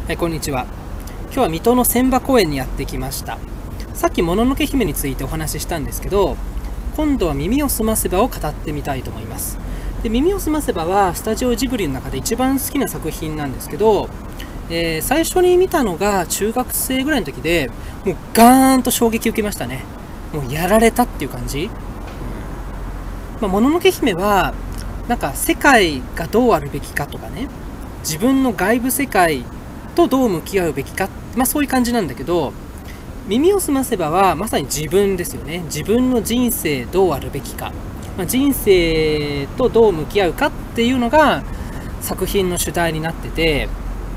はい、こんにちは。今日は水戸の千葉公園にやってきました。さっきもののけ姫についてお話ししたんですけど、今度は耳をすませばを語ってみたいと思います。で、耳をすませばはスタジオジブリの中で一番好きな作品なんですけど、最初に見たのが中学生ぐらいの時で、もうガーンと衝撃を受けましたね。もうやられたっていう感じ。もののけ姫はなんか世界がどうあるべきかとかね、自分の外部世界とどう向き合うべきか、そういう感じなんだけど、耳をすませばはまさに自分ですよね。自分の人生どうあるべきか、人生とどう向き合うかっていうのが作品の主題になってて、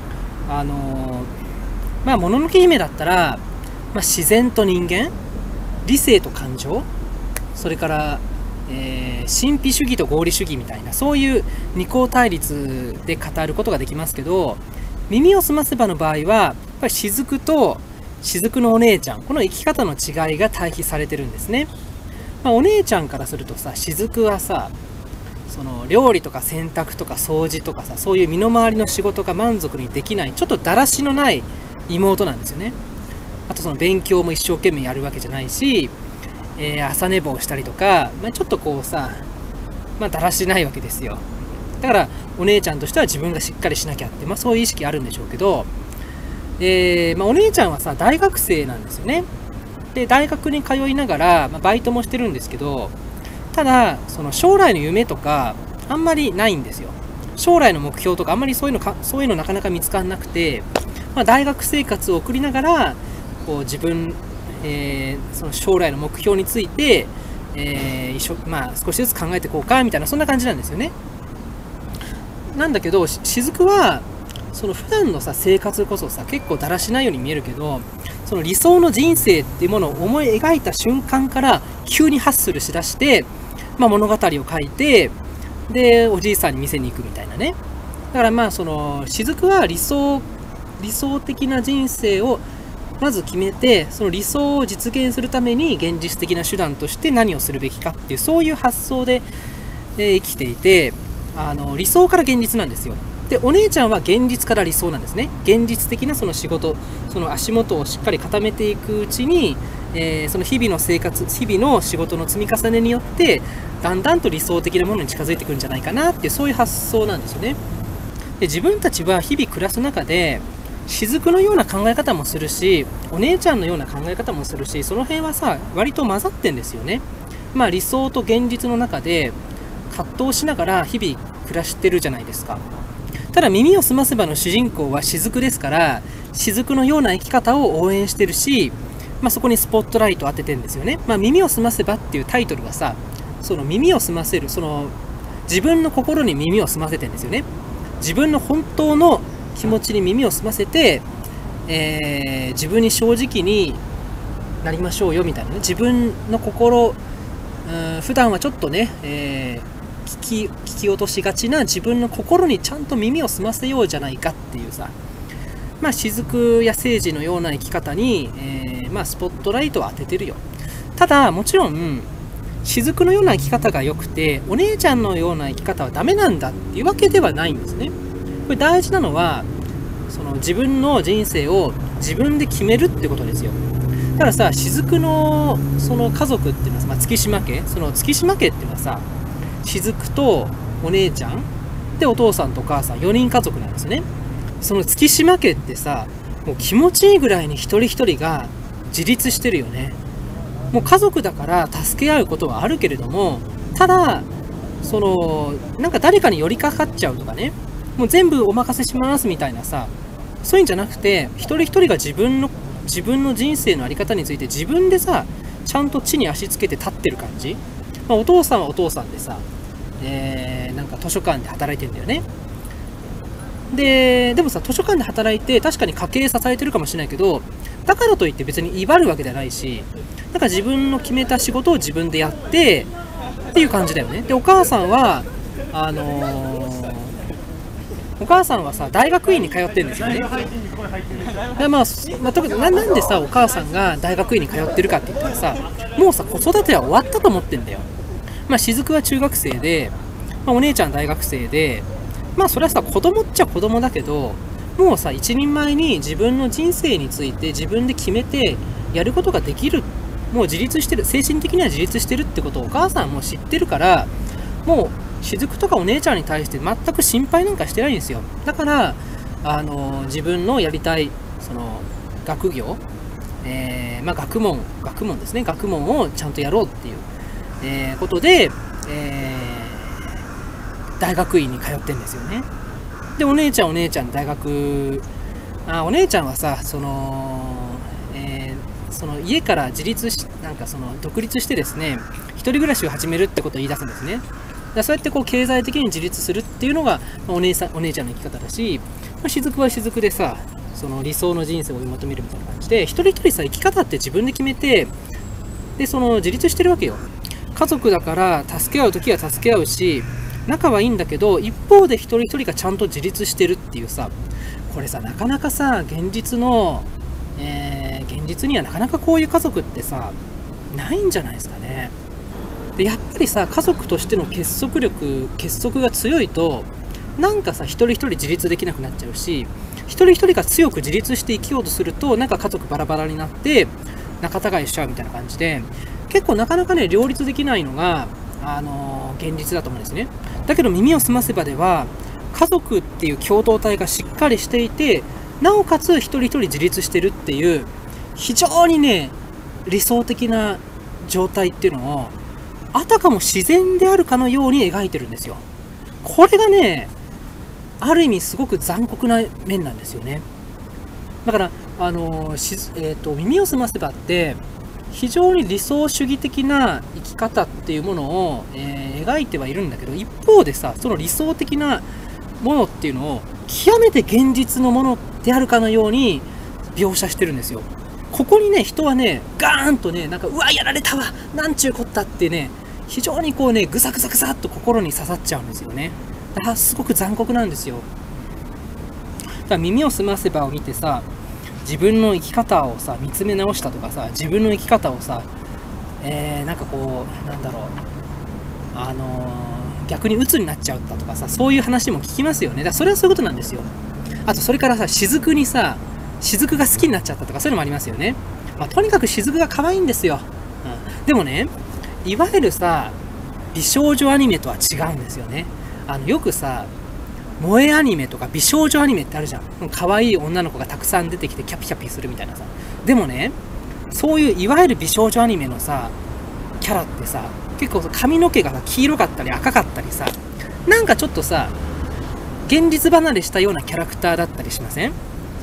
もののけ姫だったら、自然と人間、理性と感情、それから神秘主義と合理主義みたいな、そういう二項対立で語ることができますけど、耳をすませばの場合はやっぱり雫と雫のお姉ちゃん、この生き方の違いが対比されてるんですね。お姉ちゃんからするとさ、雫はさ、その料理とか洗濯とか掃除とかさ、そういう身の回りの仕事が満足にできない、ちょっとだらしのない妹なんですよね。あとその勉強も一生懸命やるわけじゃないし、朝寝坊したりとか、ちょっとこうさ、だらしないわけですよ。だからお姉ちゃんとしては自分がしっかりしなきゃって、そういう意識あるんでしょうけど、お姉ちゃんはさ、大学生なんですよね。で、大学に通いながら、バイトもしてるんですけど、ただその将来の夢とかあんまりないんですよ。将来の目標とかあんまりそういうのなかなか見つからなくて、大学生活を送りながらこう自分、その将来の目標について、少しずつ考えていこうかみたいな、そんな感じなんですよね。なんだけど雫はその普段のさ生活こそさ、結構だらしないように見えるけど、その理想の人生っていうものを思い描いた瞬間から急にハッスルしだして、物語を書いて、でおじいさんに店に行くみたいなね。だからその雫は理想的な人生をまず決めて、その理想を実現するために現実的な手段として何をするべきかっていう、そういう発想で、生きていて、理想から現実なんですよ。で、お姉ちゃんは現実から理想なんですね。現実的なその仕事、その足元をしっかり固めていくうちに、その日々の生活、日々の仕事の積み重ねによってだんだんと理想的なものに近づいてくるんじゃないかなっていう、そういう発想なんですよね。で、自分たちは日々暮らす中で雫のような考え方もするし、お姉ちゃんのような考え方もするし、その辺はさ、割と混ざってんですよね。理想と現実の中で葛藤しながら日々暮らしてるじゃないですか。ただ耳をすませばの主人公は雫ですから、雫のような生き方を応援してるし、そこにスポットライトを当ててるんですよね。耳をすませばっていうタイトルがさ、その耳をすませる、その自分の心に耳をすませてるんですよね。自分の本当の気持ちに耳を澄ませて、自分に正直になりましょうよみたいなね。自分の心、普段はちょっとね、聞き落としがちな自分の心にちゃんと耳を澄ませようじゃないかっていうさ、雫や聖司のような生き方に、スポットライトを当ててるよ。ただもちろん雫のような生き方が良くて、お姉ちゃんのような生き方はダメなんだっていうわけではないんですね。これ大事なのは、その自分の人生を自分で決めるってことですよ。だからさ、雫のその家族っていうのは、月島家、その月島家っていうのはさ、雫とお姉ちゃんでお父さんとお母さん4人家族なんですよね。その月島家ってさ、もう気持ちいいぐらいに一人一人が自立してるよね。もう家族だから助け合うことはあるけれども、ただそのなんか誰かに寄りかかっちゃうとかね、もう全部お任せしますみたいなさ、そういうんじゃなくて、一人一人が自分の人生の在り方について自分でさ、ちゃんと地に足つけて立ってる感じ。お父さんはお父さんでさ、なんか図書館で働いてんだよね。でもさ、図書館で働いて確かに家計支えてるかもしれないけど、だからといって別に威張るわけじゃないし、だから自分の決めた仕事を自分でやってっていう感じだよね。で、お母さんはさ、大学院に通ってるんですよね。で、特になんでさ、お母さんが大学院に通ってるかって言ったらさ、もうさ、子育ては終わったと思ってんだよ。雫は中学生で、お姉ちゃん大学生で、それはさ、子供っちゃ子供だけど、 もうさ、一人前に自分の人生について自分で決めてやることができる、もう自立してる、精神的には自立してるってことをお母さんはもう知ってるから、もう雫とかお姉ちゃんに対して全く心配なんかしてないんですよ。だから自分のやりたいその学業、学問ですね、学問をちゃんとやろうっていう、ことで、大学院に通ってんですよね。でお姉ちゃん大学、お姉ちゃんはさ、その家から自立し、なんかその独立してですね、一人暮らしを始めるってことを言い出すんですね。だそうやってこう経済的に自立するっていうのがお姉ちゃんの生き方だし、雫は雫でさ、その理想の人生を追い求めるみたいな感じで、一人一人さ、生き方って自分で決めて、でその自立してるわけよ。家族だから助け合う時は助け合うし、仲はいいんだけど、一方で一人一人がちゃんと自立してるっていうさ、これさ、なかなかさ、現実にはなかなかこういう家族ってさ、ないんじゃないですかね。でやっぱりさ、家族としての結束が強いと、なんかさ、一人一人自立できなくなっちゃうし、一人一人が強く自立して生きようとすると、なんか家族バラバラになって仲違いしちゃうみたいな感じで、結構なかなかね、両立できないのが現実だと思うんですね。だけど耳をすませばでは、家族っていう共同体がしっかりしていて、なおかつ一人一人自立してるっていう非常にね、理想的な状態っていうのをあたかも自然であるかのように描いてるんですよ。これがね、ある意味すごく残酷な面なんですよね。だから耳をすませばって非常に理想主義的な生き方っていうものを、描いてはいるんだけど、一方でさ、その理想的なものっていうのを極めて現実のものであるかのように描写してるんですよ。ここにね、人はね、ガーンとね、なんか、うわ、やられたわ、なんちゅうこったってね、非常にこうね、ぐさぐさぐさっと心に刺さっちゃうんですよね。だからすごく残酷なんですよ。だから耳をすませばを見てさ、自分の生き方をさ、見つめ直したとかさ、自分の生き方をさ、なんかこう、なんだろう、逆に鬱になっちゃったとかさ、そういう話も聞きますよね。だからそれはそういうことなんですよ。あと、それからさ、雫が好きになっちゃったとか、そういうのもありますよね。とにかく雫が可愛いんですよ。でもね、いわゆるさ、美少女アニメとは違うんですよね。よくさ、萌えアニメとか美少女アニメってあるじゃん。可愛い女の子がたくさん出てきてキャピキャピするみたいなさ。でもね、そういういわゆる美少女アニメのさ、キャラってさ、結構髪の毛が黄色かったり赤かったりさ、なんかちょっとさ、現実離れしたようなキャラクターだったりしません？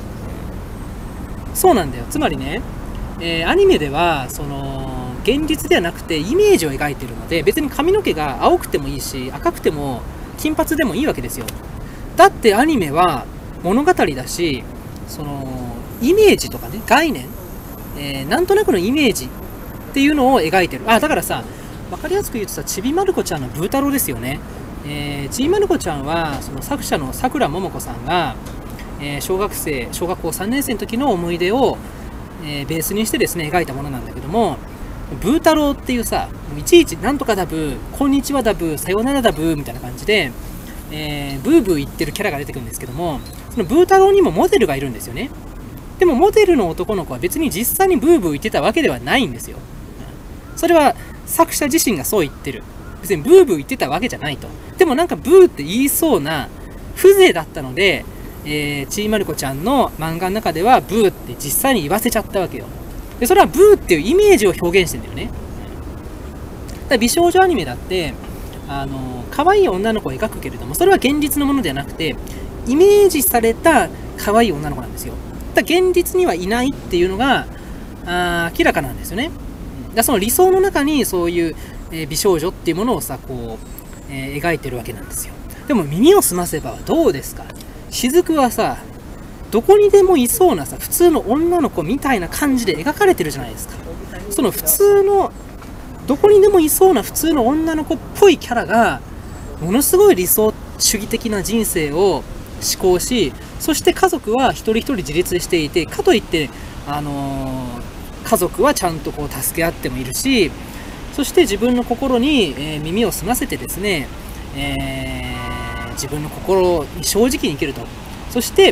そうなんだよ。つまりね、アニメではその現実ではなくてイメージを描いてるので、別に髪の毛が青くてもいいし赤くても金髪でもいいわけですよ。だってアニメは物語だし、そのイメージとかね、概念、なんとなくのイメージっていうのを描いてる。だからさ、分かりやすく言うとさ、ちびまる子ちゃんのブー太郎ですよね。ちびまる子ちゃんはその作者のさくらももこさんが、小学校3年生の時の思い出を、ベースにしてですね、描いたものなんだけども、ブー太郎っていうさ、いちいちなんとかだブー、こんにちはだブー、さよならだブーみたいな感じで、ブーブー言ってるキャラが出てくるんですけども、そのブー太郎にもモデルがいるんですよね。でもモデルの男の子は別に実際にブーブー言ってたわけではないんですよ。それは作者自身がそう言ってる。別にブーブー言ってたわけじゃないと。でもなんかブーって言いそうな風情だったので、ちいまる子ちゃんの漫画の中ではブーって実際に言わせちゃったわけよ。でそれはブーっていうイメージを表現してんだよね。だから美少女アニメだって可愛い女の子を描くけれども、それは現実のものではなくてイメージされた可愛い女の子なんですよ。だから現実にはいないっていうのが明らかなんですよね。だからその理想の中にそういう、美少女っていうものをさこう、描いてるわけなんですよ。でも耳をすませばはどうですか。雫はさ、どこにでもいそうなさ普通の女の子みたいな感じで描かれてるじゃないですか。その普通のどこにでもいそうな普通の女の子っぽいキャラがものすごい理想主義的な人生を思考し、そして家族は一人一人自立していて、かといって家族はちゃんとこう助け合ってもいるし、そして自分の心に、耳を澄ませてですね、自分の心に正直に生きると。そして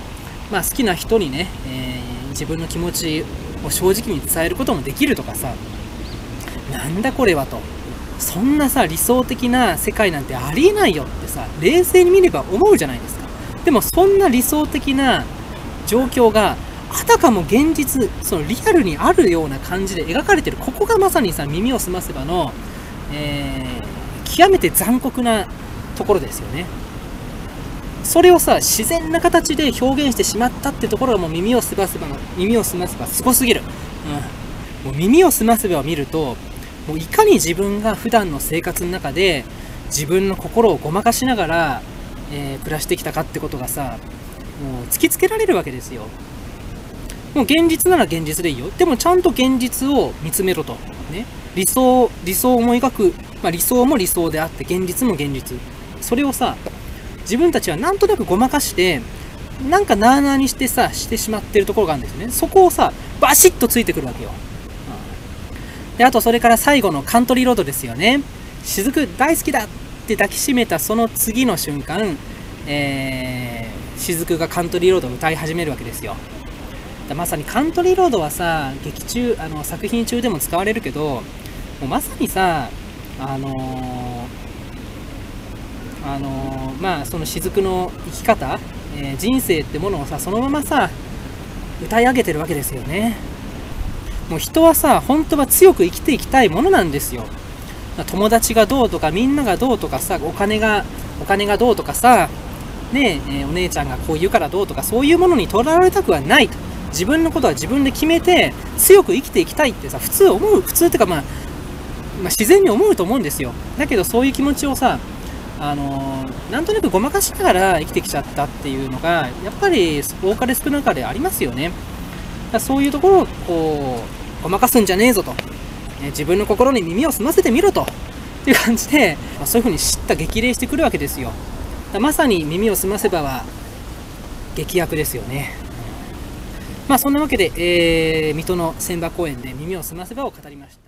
まあ、好きな人にね、自分の気持ちを正直に伝えることもできるとかさ、なんだこれはと、そんなさ理想的な世界なんてありえないよってさ冷静に見れば思うじゃないですか。でもそんな理想的な状況があたかも現実、そのリアルにあるような感じで描かれてる、ここがまさにさ耳をすませばの、極めて残酷なところですよね。それをさ自然な形で表現してしまったってところがもう耳をすませばすごすぎる、もう耳をすませばを見ると、もういかに自分が普段の生活の中で自分の心をごまかしながら、暮らしてきたかってことがさもう突きつけられるわけですよ。もう現実なら現実でいいよ。でもちゃんと現実を見つめろと。ね。理想を思い描く、理想も理想であって、現実も現実。それをさ、自分たちはなんとなくごまかして、なんかなーなーにしてさ、してしまってるところがあるんですよね。そこをさ、バシッとついてくるわけよ。で、あとそれから最後のカントリーロードですよね。雫大好きだって抱きしめたその次の瞬間、雫がカントリーロードを歌い始めるわけですよ。まさにカントリーロードはさ作品中でも使われるけど、もうまさにさその雫の生き方、人生ってものをさそのままさ歌い上げてるわけですよね。もう人はさ本当は強く生きていきたいものなんですよ。友達がどうとかみんながどうとかさお金がどうとかさねお姉ちゃんがこう言うからどうとかそういうものにとらわれたくはないと。自分のことは自分で決めて強く生きていきたいってさ普通っていうか自然に思うと思うんですよ。だけどそういう気持ちをさなんとなくごまかしながら生きてきちゃったっていうのがやっぱり多かれ少なかれありますよね。そういうところをこうごまかすんじゃねえぞと、自分の心に耳を澄ませてみろとっていう感じで、そういうふうに叱咤激励してくるわけですよ。まさに耳を澄ませばは劇薬ですよね。そんなわけで、水戸の千葉公園で耳を澄ませばを語りました。